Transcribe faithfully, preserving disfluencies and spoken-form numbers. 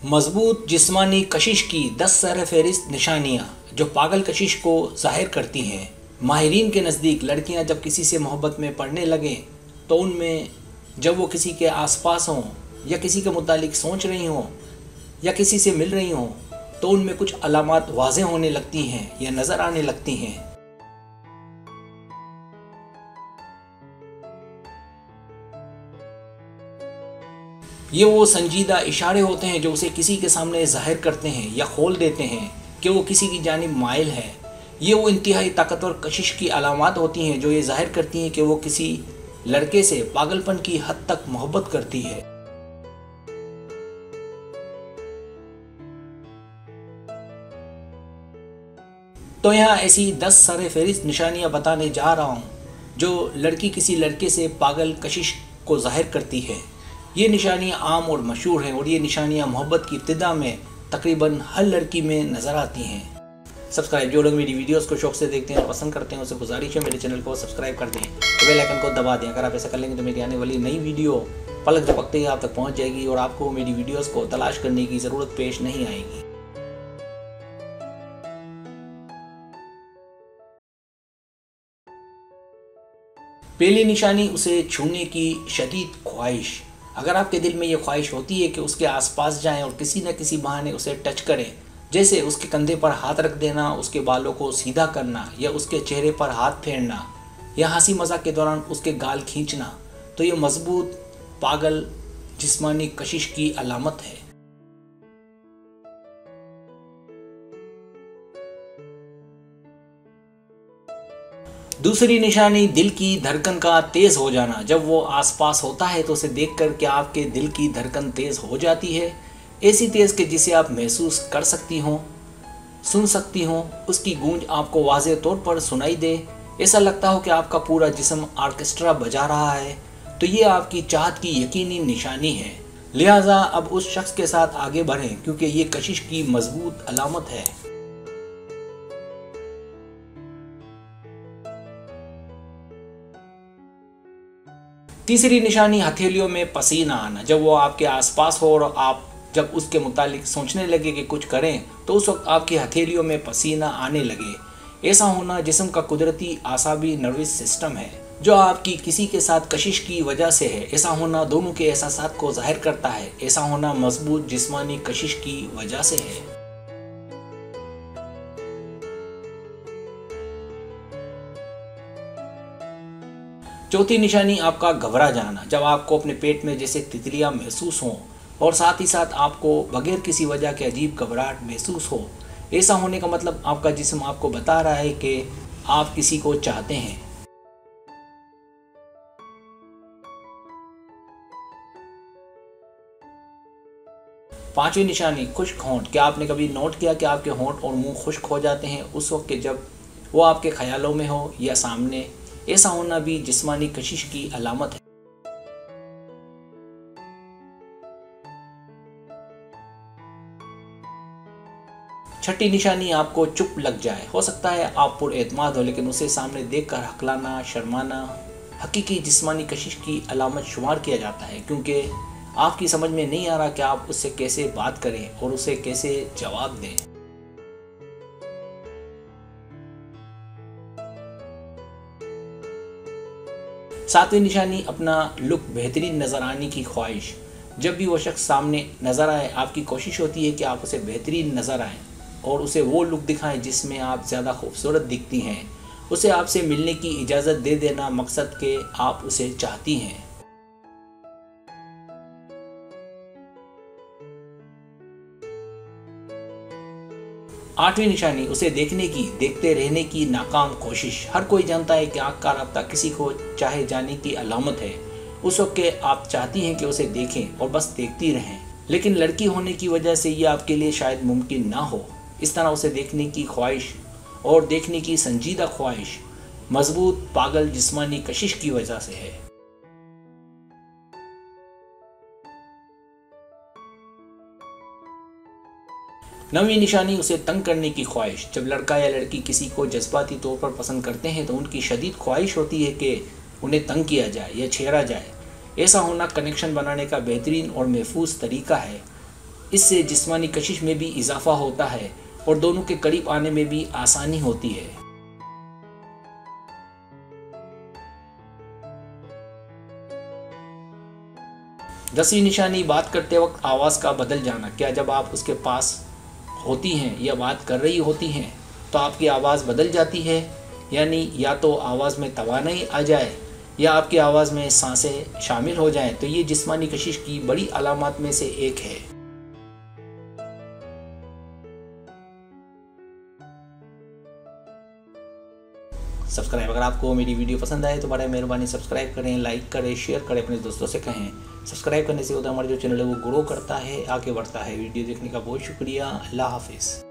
मजबूत जिस्मानी कशिश की दस सर फहरिस्त निशानियाँ जो पागल कशिश को ज़ाहिर करती हैं। माहिरीन के नज़दीक लड़कियां जब किसी से मोहब्बत में पड़ने लगें तो उनमें जब वो किसी के आसपास हों या किसी के मुतालिक सोच रही हों या किसी से मिल रही हों तो उनमें कुछ अलामात वाज़ेह होने लगती हैं या नज़र आने लगती हैं। ये वो संजीदा इशारे होते हैं जो उसे किसी के सामने ज़ाहिर करते हैं या खोल देते हैं कि वो किसी की जानिब माइल है। ये वो इंतहाई ताकतवर कशिश की अलामात होती हैं जो ये ज़ाहिर करती हैं कि वो किसी लड़के से पागलपन की हद तक मोहब्बत करती है। तो यहाँ ऐसी दस सर फहरिस्त निशानियाँ बताने जा रहा हूँ जो लड़की किसी लड़के से पागल कशिश को ज़ाहिर करती है। ये निशानियाँ आम और मशहूर हैं और ये निशानियाँ मोहब्बत की इब्तिदा में तकरीबन हर लड़की में नज़र आती हैं। सब्सक्राइब जो लोग मेरी वीडियोस को शौक से देखते हैं और पसंद करते हैं उसे गुजारिश है मेरे चैनल को सब्सक्राइब कर दें, तो बेल आइकन को दबा दें। अगर आप ऐसा कर लेंगे तो मेरी आने वाली नई वीडियो पलक झपकते ही आप तक पहुँच जाएगी और आपको मेरी वीडियोज़ को तलाश करने की ज़रूरत पेश नहीं आएगी। पहली निशानी उसे छूने की शदीद ख्वाहिश। अगर आपके दिल में ये ख्वाहिश होती है कि उसके आसपास जाएं और किसी न किसी बहाने उसे टच करें, जैसे उसके कंधे पर हाथ रख देना, उसके बालों को सीधा करना या उसके चेहरे पर हाथ फेरना या हंसी मजाक के दौरान उसके गाल खींचना, तो ये मजबूत पागल जिस्मानी कशिश की अलामत है। दूसरी निशानी दिल की धड़कन का तेज़ हो जाना। जब वो आसपास होता है तो उसे देखकर क्या आपके दिल की धड़कन तेज़ हो जाती है, ऐसी तेज़ कि जिसे आप महसूस कर सकती हों, सुन सकती हों, उसकी गूंज आपको वाज़े तौर पर सुनाई दे, ऐसा लगता हो कि आपका पूरा जिस्म ऑर्केस्ट्रा बजा रहा है, तो ये आपकी चाहत की यकीनी निशानी है। लिहाजा अब उस शख्स के साथ आगे बढ़ें क्योंकि ये कशिश की मजबूत अलामत है। तीसरी निशानी हथेलियों में पसीना आना। जब वो आपके आसपास हो और आप जब उसके मुतालिक सोचने लगे कि कुछ करें तो उस वक्त आपकी हथेलियों में पसीना आने लगे। ऐसा होना जिस्म का कुदरती आसाबी नर्वस सिस्टम है जो आपकी किसी के साथ कशिश की वजह से है। ऐसा होना दोनों के एहसासात को जाहिर करता है। ऐसा होना मजबूत जिस्मानी कशिश की वजह से है। चौथी निशानी आपका घबरा जाना। जब आपको अपने पेट में जैसे तितलियां महसूस हों और साथ ही साथ आपको बगैर किसी वजह के अजीब घबराहट महसूस हो, ऐसा होने का मतलब आपका जिस्म आपको बता रहा है कि आप किसी को चाहते हैं। पांचवी निशानी खुश्क होंठ। क्या आपने कभी नोट किया कि आपके होंठ और मुंह खुश्क हो जाते हैं उस वक्त के जब वो आपके ख्यालों में हो या सामने? ऐसा होना भी जिस्मानी कशिश की अलामत है। छठी निशानी आपको चुप लग जाए। हो सकता है आप पुरएतमाद हो लेकिन उसे सामने देखकर हकलाना, शर्माना हकीकी जिस्मानी कशिश की अलामत शुमार किया जाता है क्योंकि आपकी समझ में नहीं आ रहा कि आप उससे कैसे बात करें और उसे कैसे जवाब दें। सातवीं निशानी अपना लुक बेहतरीन नज़र आने की ख्वाहिश। जब भी वो शख्स सामने नज़र आए आपकी कोशिश होती है कि आप उसे बेहतरीन नज़र आएं और उसे वो लुक दिखाएं जिसमें आप ज़्यादा खूबसूरत दिखती हैं। उसे आपसे मिलने की इजाज़त दे देना मकसद के आप उसे चाहती हैं। आठवीं निशानी उसे देखने की, देखते रहने की नाकाम कोशिश। हर कोई जानता है कि आँख का रब्ता किसी को चाहे जाने की अलामत है। उस वक्त के आप चाहती हैं कि उसे देखें और बस देखती रहें, लेकिन लड़की होने की वजह से ये आपके लिए शायद मुमकिन ना हो। इस तरह उसे देखने की ख्वाहिश और देखने की संजीदा ख्वाहिश मजबूत पागल जिस्मानी कशिश की वजह से है। नवीं निशानी उसे तंग करने की ख्वाहिश। जब लड़का या लड़की किसी को जज्बाती तौर पर पसंद करते हैं तो उनकी शदीद ख्वाहिश होती है कि उन्हें तंग किया जाए या छेड़ा जाए। ऐसा होना कनेक्शन बनाने का बेहतरीन और महफूज तरीका है इससे जिस्मानी कशिश में भी इजाफा होता है और दोनों के करीब आने में भी आसानी होती है। दसवीं निशानी, बात करते वक्त आवाज़ का बदल जाना। क्या जब आप उसके पास होती हैं या बात कर रही होती हैं तो आपकी आवाज़ बदल जाती है, यानी या तो आवाज़ में तवानाई आ जाए या आपकी आवाज़ में सांसें शामिल हो जाएं, तो ये जिस्मानी कशिश की बड़ी अलामत में से एक है। सब्सक्राइब, अगर आपको मेरी वीडियो पसंद आए तो बड़ा मेहरबानी सब्सक्राइब करें, लाइक करें, शेयर करें, अपने दोस्तों से कहें। सब्सक्राइब करने से होता है हमारा जो चैनल है वो ग्रो करता है, आगे बढ़ता है। वीडियो देखने का बहुत शुक्रिया। अल्लाह हाफिज़।